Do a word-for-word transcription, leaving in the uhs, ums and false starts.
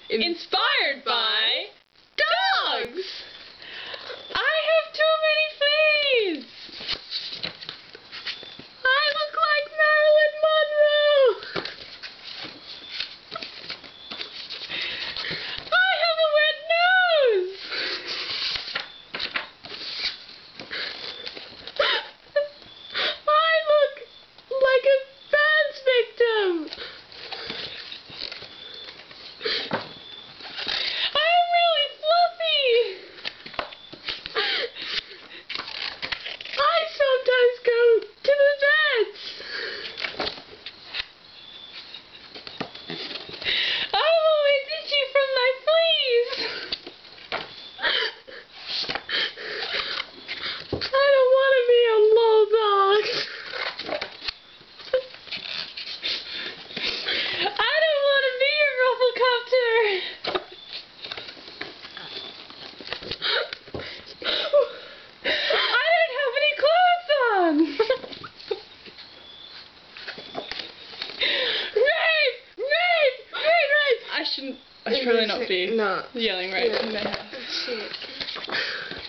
Inspired by dogs! I have too many fleas! I look like Marilyn Monroe! I have a red nose! I look like a dance victim! I shouldn't, I should probably not be no. yelling right Yeah.